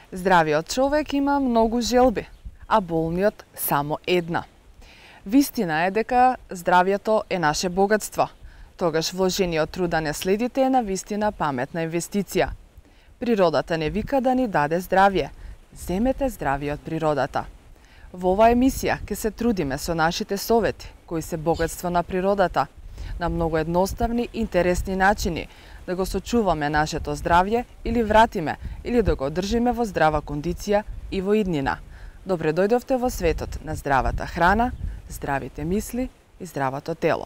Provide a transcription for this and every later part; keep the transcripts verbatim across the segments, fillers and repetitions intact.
Здравиот човек има многу желби, а болниот само една. Вистина е дека здравието е наше богатство. Тогаш вложениот труда не следите е на вистина паметна инвестиција. Природата не вика да ни даде здравје. Земете здравје од природата. Во оваа емисија ќе се трудиме со нашите совети, кои се богатство на природата, на многу едноставни и интересни начини да го сочуваме нашето здравје или вратиме, или да го одржиме во здрава кондиција и во иднина. Добре дојдовте во светот на здравата храна, здравите мисли и здравото тело.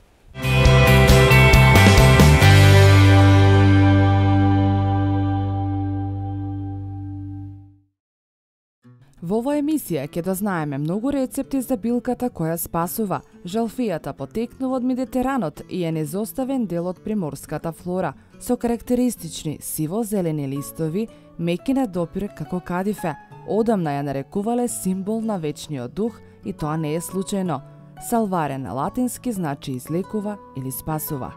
Во оваа емисија ќе дознаеме многу рецепти за билката која спасува. Жалфијата потекнува од Медитеранот и е незоставен дел од приморската флора, со карактеристични сиво-зелени листови, меки на допир како кадифе. Одамна ја нарекувале символ на вечниот дух и тоа не е случајно. Салваре на латински значи излекува или спасува.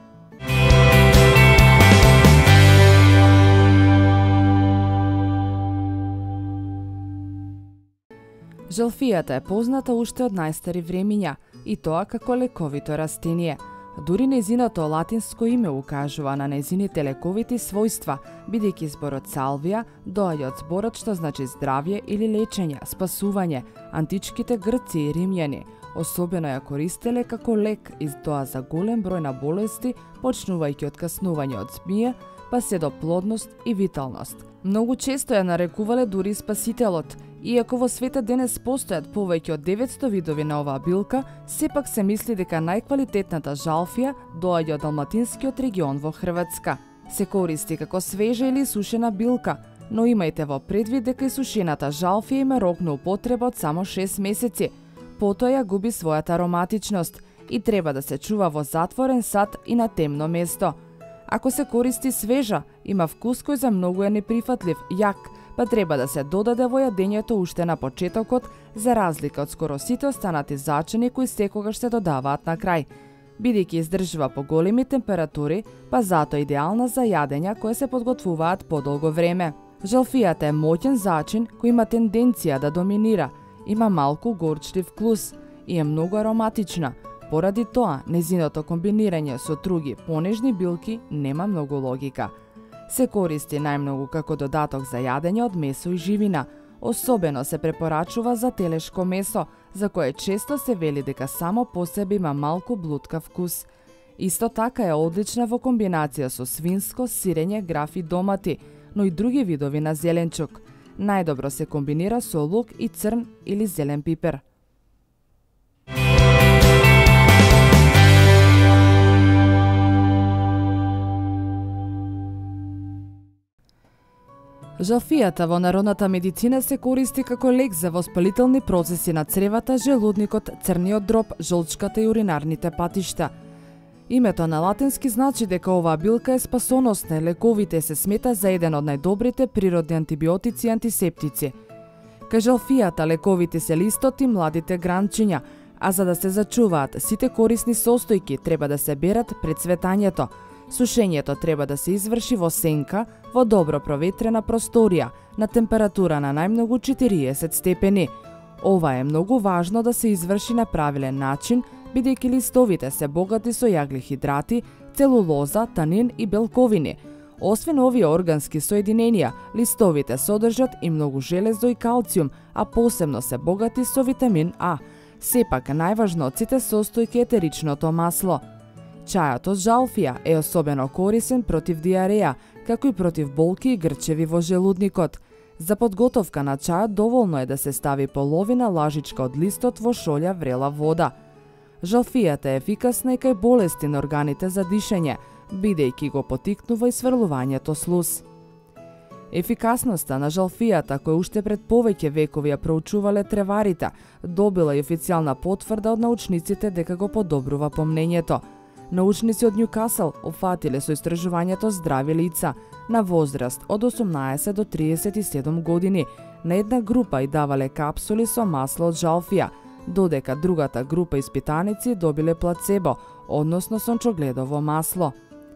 Жалфијата е позната уште од најстари времиња, и тоа како лековито растение. Дури нејзиното латинско име укажува на нејзините лековити својства, бидејќи зборот салвија доаѓа од зборот што значи здравје или лечење, спасување. Античките грци и римјани особено ја користеле како лек, и тоа за голем број на болести, почнувајќи од каснување од змија, па се до плодност и виталност. Многу често ја нарекувале дури спасителот. Иако во светот денес постојат повеќе од деветсто видови на оваа билка, сепак се мисли дека најквалитетната жалфија доаѓа од далматинскиот регион во Хрватска. Се користи како свежа или сушена билка, но имајте во предвид дека и сушената жалфија има рок на употреба од само шест месеци. Потоа ја губи својата ароматичност и треба да се чува во затворен сад и на темно место. Ако се користи свежа, има вкус кој за многу е неприфатлив, јак, па треба да се додаде во јадењето уште на почетокот, за разлика од скоро сите останати зачини кои секогаш се додаваат на крај. Бидејќи издржува по големи температури, па затоа идеална за јадења кои се подготвуваат подолго време. Жалфијата е моќен зачин кој има тенденција да доминира, има малку горчлив вкус и е многу ароматична. Поради тоа, нејзиното комбинирање со други понежни билки нема многу логика. Се користи најмногу како додаток за јадење од месо и живина. Особено се препорачува за телешко месо, за кое често се вели дека само по себе има малку блуткав вкус. Исто така е одлична во комбинација со свинско, сирење, граф и домати, но и други видови на зеленчук. Најдобро се комбинира со лук и црн или зелен пипер. Жалфијата во народната медицина се користи како лек за воспалителни процеси на цревата, желудникот, црниот дроб, жолчката и уринарните патишта. Името на латински значи дека оваа билка е спасоносна и лековите се смета за еден од најдобрите природни антибиотици и антисептици. Кај жалфијата лековите се листот и младите гранчиња, а за да се зачуваат сите корисни состојки треба да се берат пред цветањето. Сушењето треба да се изврши во сенка, во добро проветрена просторија, на температура на најмногу четириесет степени. Ова е многу важно да се изврши на правилен начин, бидејќи листовите се богати со јаглихидрати, целулоза, танин и белковини. Освен овие органски соединенија, листовите содржат и многу железо и калциум, а посебно се богати со витамин А. Сепак најважно од сите состојки е етеричното масло. Чајот од жалфија е особено корисен против диареја, како и против болки и грчеви во желудникот. За подготовка на чајот доволно е да се стави половина лажичка од листот во шолја врела вода. Жалфијата е ефикасна и кај болести на органите за дишење, бидејќи го потикнува и сврлувањето слуз. Ефикасноста на жалфијата, која уште пред повеќе векови ја проучувале треварите, добила и официјална потврда од научниците дека го подобрува помнењето. Научници од Њукасл опфатиле со истражувањето здрави лица на возраст од осумнаесет до триесет и седум години. На една група и давале капсули со масло од жалфија, додека другата група испитаници добиле плацебо, односно сончогледово масло.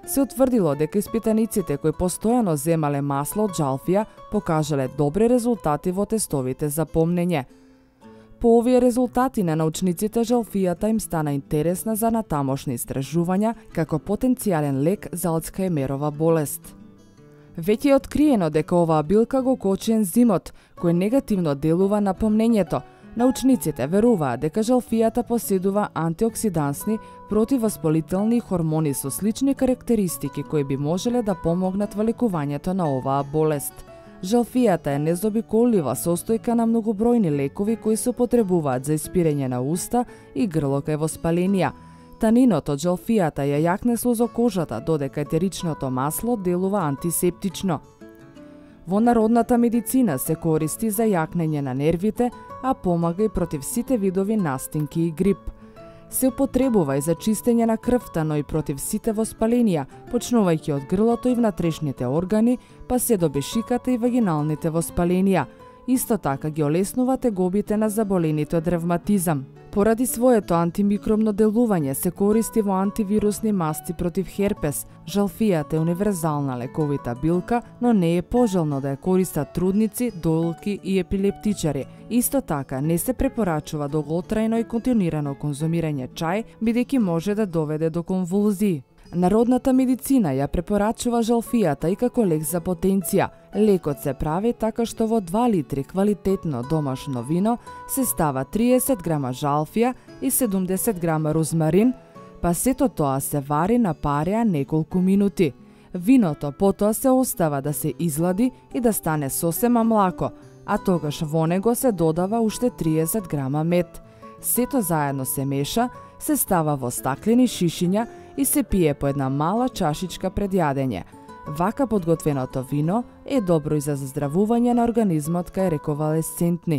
Се утврдило дека испитаниците кои постојано земале масло од жалфија покажале добри резултати во тестовите за помнење. По овие резултати на научниците жалфијата им стана интересна за натамошни истражувања како потенцијален лек за Алцхајмерова болест. Веќе е откриено дека оваа билка го кочи ензимот, кој негативно делува на помнењето. Научниците веруваат дека жалфијата поседува антиоксидансни, противвоспалителни хормони со слични карактеристики кои би можеле да помогнат во лекувањето на оваа болест. Жалфијата е незобиколлива состојка на многобројни лекови кои се употребуваат за испирење на уста и грло кај воспаленија. Танинот од жалфијата ја јакне слузо кожата, додека етеричното масло делува антисептично. Во народната медицина се користи за јакнење на нервите, а помага и против сите видови настинки и грип. Се употребува и за чистење на крвта, но и против сите воспаленија, почнувајќи од грлото и внатрешните органи, па се до бешиката и вагиналните воспаленија. Исто така ги олеснува тегобите на заболените од ревматизам. Поради своето антимикробно делување се користи во антивирусни масти против херпес. Жалфијата е универзална лековита билка, но не е пожелно да ја користат трудници, доилки и епилептичари. Исто така не се препорачува долготрајно и континуирано конзумирање чај, бидејќи може да доведе до конвулзии. Народната медицина ја препорачува жалфијата и како лек за потенција. Лекот се прави така што во два литри квалитетно домашно вино се става триесет грама жалфија и седумдесет грама розмарин, па сето тоа се вари на пареа неколку минути. Виното потоа се остава да се излади и да стане сосема млако, а тогаш во него се додава уште триесет грама мед. Сето заедно се меша, се става во стаклени шишиња и се пие по една мала чашичка пред јадење. Вака подготвеното вино е добро и за заздравување на организмот кај рековалесцентни.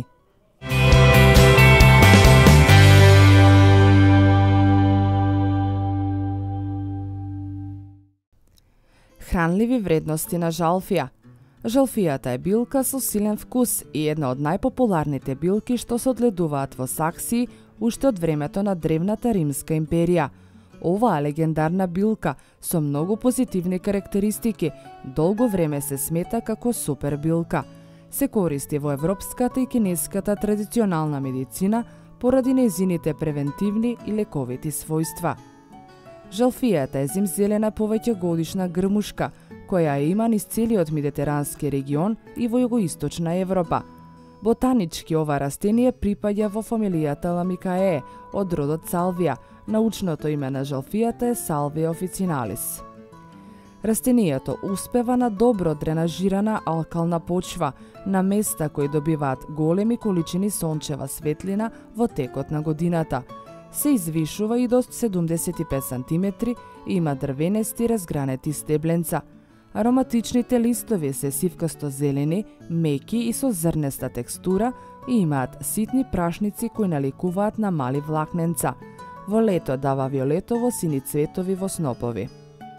Хранливи вредности на жалфија. Жалфијата е билка со силен вкус и една од најпопуларните билки што се одгледуваат во Саксии уште од времето на древната Римска империја. Оваа легендарна билка со многу позитивни карактеристики долго време се смета како супер билка. Се користи во европската и кинеската традиционална медицина поради нејзините превентивни и лековити својства. Жалфијата е зимзелена повеќегодишна грмушка, која ја има низ целиот медитерански регион и во југоисточна Европа. Ботанички ова растение припаѓа во фамилијата Ламикаее од родот Салвија. Научното име на жалфијата е Салвија офицinalis. Растенијето успева на добро дренажирана алкална почва, на места кои добиваат големи количини сончева светлина во текот на годината. Се извишува и до седумдесет и пет сантиметри и има дрвенести разгранети стебленца. Ароматичните листови се сивкасто зелени, меки и со зрнеста текстура и имаат ситни прашници кои наликуваат на мали влакненца. Во лето дава виолетово сини цветови во снопови.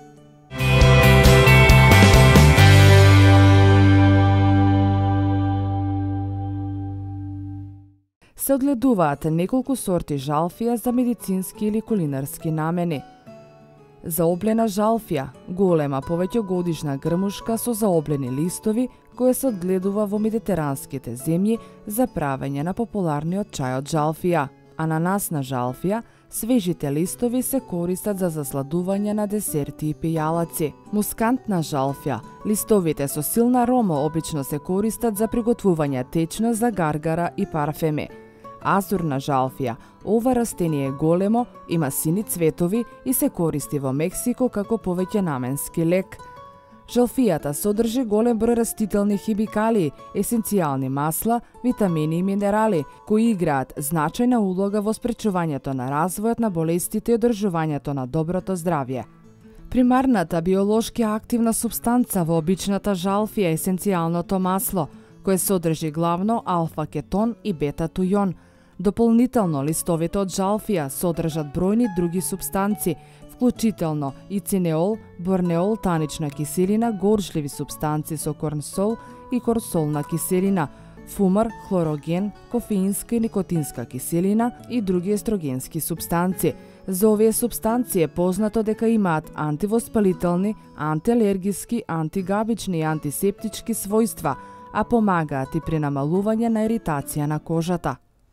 Се одгледуваат неколку сорти жалфија за медицински или кулинарски намени. Заоблена жалфија, голема повеќегодишна грмушка со заоблени листови, која се одгледува во медитеранските земји за правење на популарниот чај од жалфија. Ананасна жалфија, свежите листови се користат за засладување на десерти и пијалаци. Мускантна жалфија, листовите со силна арома обично се користат за приготвување течно за гаргара и парфеми. Азурна жалфија, ова растение е големо, има сини цветови и се користи во Мексико како повеќенаменски лек. Жалфијата содржи голем број растителни химикалии, есенцијални масла, витамини и минерали, кои играат значајна улога во спречувањето на развојот на болестите и одржувањето на доброто здравје. Примарната биолошки активна супстанца во обичната жалфија е есенцијалното масло, кое содржи главно алфа-кетон и бета-тујон. Дополнително, листовите од жалфија содржат бројни други супстанци, вклучително и цинеол, борнеол, танична киселина, горчливи супстанци со корнсол и корсолна киселина, фумар, хлороген, кофеинска и никотинска киселина и други естрогенски супстанци. За овие супстанции е познато дека имаат антивоспалителни, антиалергиски, антигабични и антисептички својства, а помагаат и при намалување на еритација на кожата.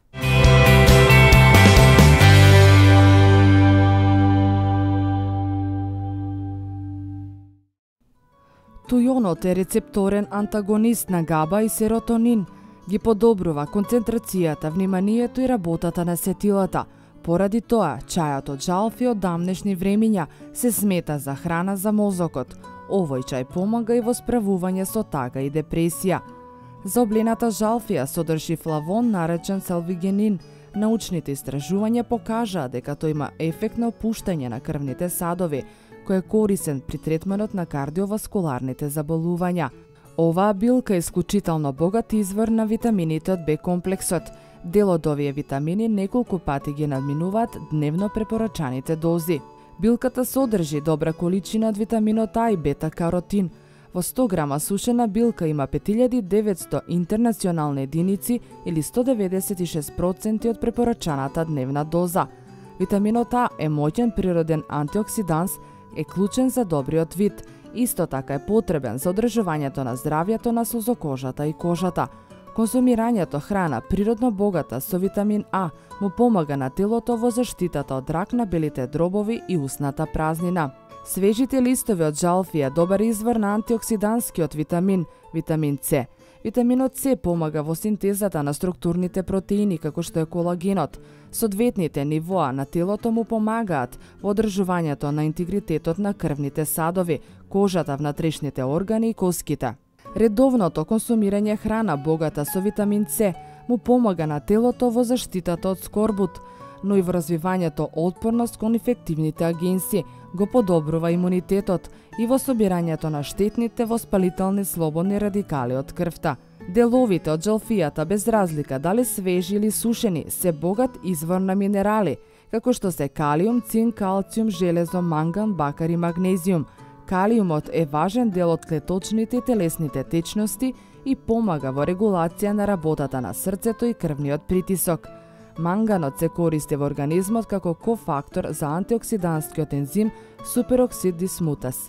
Тујонот е рецепторен антагонист на габа и серотонин. Ги подобрува концентрацијата, вниманието и работата на сетилата. Поради тоа, чајот од жалфија од дамнешни времиња се смета за храна за мозокот. Овој чај помага и во справување со тага и депресија. Заоблената жалфија содржи флавон наречен салвигенин. Научните истражувања покажаа дека тој има ефект на опуштање на крвните садови, кој е корисен при третманот на кардиоваскуларните заболувања. Оваа билка е исклучително богат извор на витамините од Б комплексот. Дел од овие витамини неколку пати ги надминуваат дневно препорачаните дози. Билката содржи добра количина од витаминот А и бета-каротин. Во сто грама сушена билка има пет илјади и деветсто интернационални единици или сто деветдесет и шест проценти од препорачаната дневна доза. Витаминот А е моќен природен антиоксиданс, е клучен за добриот вид. Исто така е потребен за одржувањето на здравјето на сузокожата и кожата. Консумирањето храна природно богата со витамин А му помага на телото во заштитата од рак на белите дробови и устната празнина. Свежите листови од жалфија добар извор на антиоксиданскиот витамин, витамин С. Витаминот С помага во синтезата на структурните протеини како што е колагенот. Соодветните нивоа на телото му помагаат во одржувањето на интегритетот на крвните садови, кожата, внатрешните органи и коските. Редовното консумирање храна богата со витамин С му помага на телото во заштитата од скорбут, но и во развивањето отпорност кон инфективните агенси, го подобрува имунитетот и во собирањето на штетните воспалителни слободни радикали од крвта. Деловите од жалфијата, без разлика дали свежи или сушени, се богат извор на минерали, како што се калиум, цинк, калциум, железо, манган, бакар и магнезиум. Калиумот е важен дел од клеточните и телесните течности и помага во регулација на работата на срцето и крвниот притисок. Манганот се користи во организмот како кофактор за антиоксиданскиот ензим супероксид дисмутаз.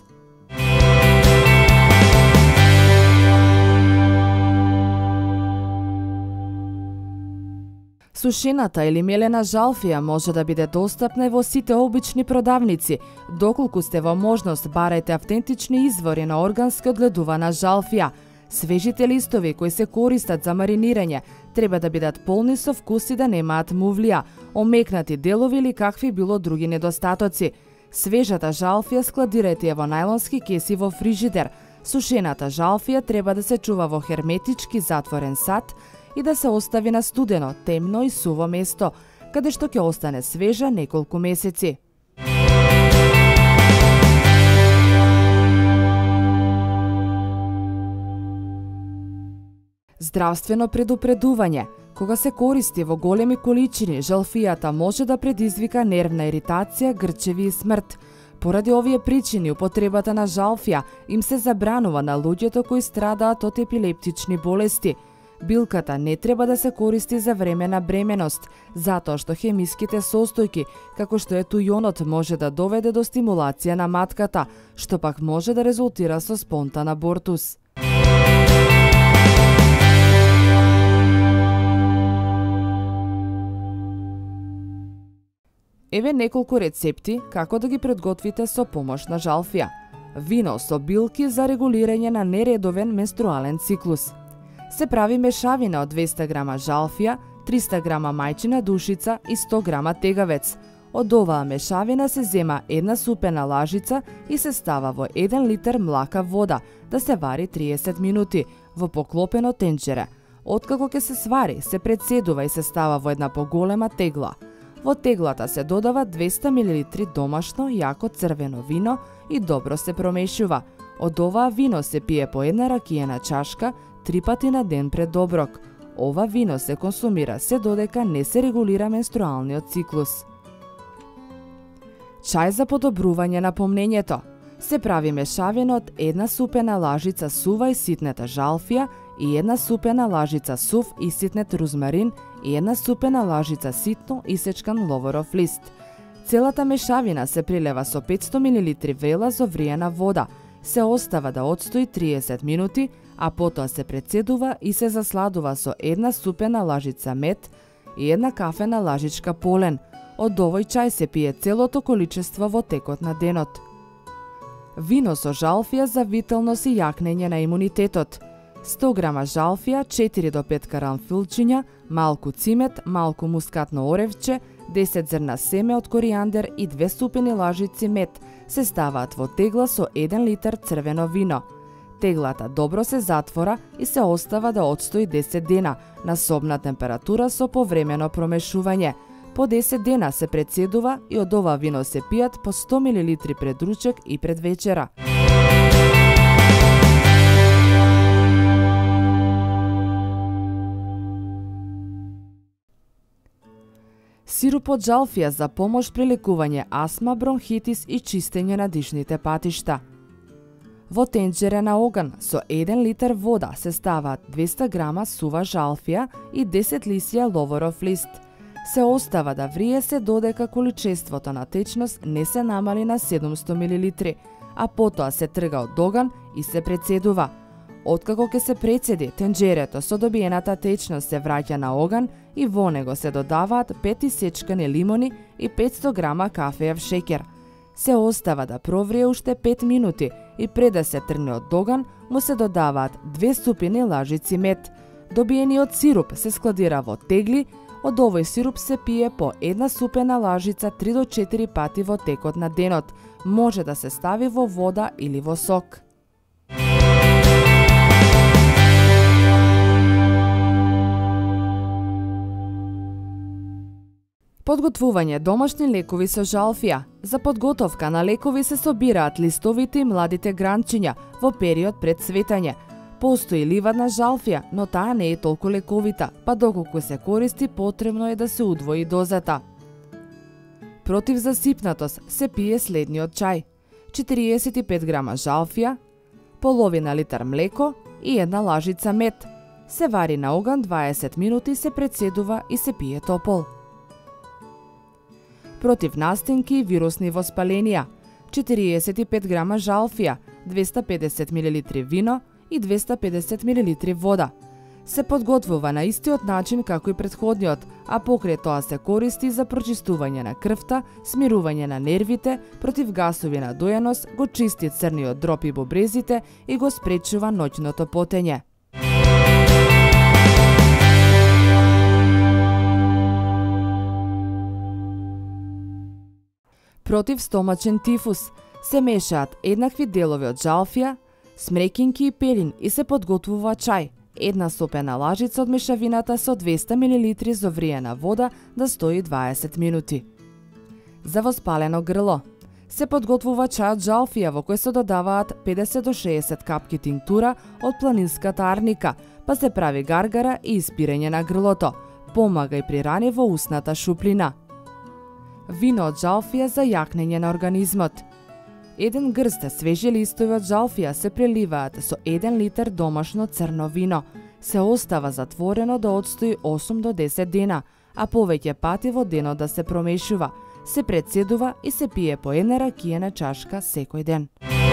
Сушената или мелена жалфија може да биде достапна и во сите обични продавници. Доколку сте во можност, барајте автентични извори на органски одледувана жалфија. Свежите листови кои се користат за маринирање треба да бидат полни со вкус и да немаат мувлија, омекнати делови или какви било други недостатоци. Свежата жалфија складирајте ја во најлонски кеси во фрижидер. Сушената жалфија треба да се чува во херметички затворен сад и да се остави на студено, темно и суво место, каде што ќе остане свежа неколку месеци. Здравствено предупредување. Кога се користи во големи количини, жалфијата може да предизвика нервна еритација, грчеви и смрт. Поради овие причини, употребата на жалфија им се забранува на луѓето кои страдаат од епилептични болести. Билката не треба да се користи за време на бременост, затоа што хемиските состојки, како што е тујонот, може да доведе до стимулација на матката, што пак може да резултира со спонтан абортус. Еве неколку рецепти како да ги предготвите со помош на жалфија. Вино со билки за регулирање на нередовен менструален циклус. Се прави мешавина од двеста грама жалфија, триста грама мајчина душица и сто грама тегавец. Од оваа мешавина се зема една супена лажица и се става во еден литар млака вода, да се вари триесет минути во поклопено тенџере. Откако ќе се свари, се председува и се става во една поголема тегла. Во теглата се додава двеста милилитри домашно јако црвено вино и добро се промешува. Од оваа вино се пие по една ракиена чашка три пати на ден пред оброк. Ова вино се консумира се додека не се регулира менструалниот циклус. Чај за подобрување на помнењето. Се прави мешавина од една супена лажица сува и ситнета жалфија и една супена лажица сув и ситнет рузмарин и една супена лажица ситно исечкан ловоров лист. Целата мешавина се прилева со петсто милилитри врела зовриена вода, се остава да отстои триесет минути, а потоа се прецедува и се засладува со една супена лажица мед и една кафена лажичка полен. Од овој чај се пие целото количество во текот на денот. Вино со жалфија за виталност и јакнење на имунитетот. сто грама жалфија, четири до пет каранфилчиња, малку цимет, малку мускатно оревче, десет зрна семе од коријандер и две супени лажици мед се ставаат во тегла со еден литар црвено вино. Теглата добро се затвора и се остава да отстои десет дена на собна температура со повремено промешување. По десет дена се прецедува и од ова вино се пијат по сто милилитри пред ручек и пред вечера. Сируп од жалфија за помош при лекување астма, бронхитис и чистење на дишните патишта. Во тенџере на оган со еден литар вода се ставаат двеста грама сува жалфија и десет лисија ловоров лист. Се остава да врие се додека количеството на течност не се намали на седумсто милилитри, а потоа се трга од оган и се прецедува. Откако ќе се прецеди, тенџерето со добиената течност се враќа на оган и во него се додаваат пет исечкани лимони и петсто грама кафеев шеќер. Се остава да проврие уште пет минути и пред да се тргне од оган му се додаваат две супени лажици мед. Добиениот сируп се складира во тегли. Од овој сируп се пие по една супена лажица три до четири пати во текот на денот. Може да се стави во вода или во сок. Подготвување домашни лекови со жалфија. За подготовка на лекови се собираат листовите и младите гранчиња во период пред цветање. Постои ливадна жалфија, но таа не е толку лековита, па доколку се користи потребно е да се удвои дозата. Против засипнатост се пие следниот чај: четириесет и пет грама жалфија, половина литар млеко и една лажица мед. Се вари на оган дваесет минути, се прецедува и се пие топол. Против настинки и вирусни воспаленија: четириесет и пет грама жалфија, двеста и педесет милилитри вино и двеста и педесет милилитри вода. Се подготвува на истиот начин како и претходниот, а покрај тоа се користи за прочистување на крвта, смирување на нервите, против гасови на доеност, го чисти црниот дроб и бубрезите и го спречува ноќното потење. Против стомачен тифус се мешаат еднакви делови од жалфија, смрекинки и пелин и се подготвува чај. Една сопена лажица од мешавината со двеста милилитри зовриена вода да стои дваесет минути. За воспалено грло се подготвува чај од жалфија во кој се додаваат педесет до шеесет капки тинктура од планинската арника, па се прави гаргара и испирење на грлото. Помага и при рани во устната шуплина. Вино од жалфија за јакнење на организмот. Еден грст свежи листови од жалфија се преливаат со еден литар домашно црно вино. Се остава затворено да отстои осум до десет дена, а повеќе пати во денот да се промешува. Се прецедува и се пие по една ракиена чашка секој ден.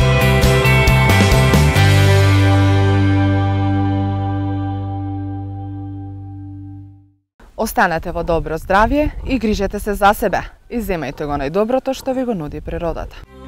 Останете во добро здравје и грижете се за себе. И земајте го најдоброто што ви го нуди природата.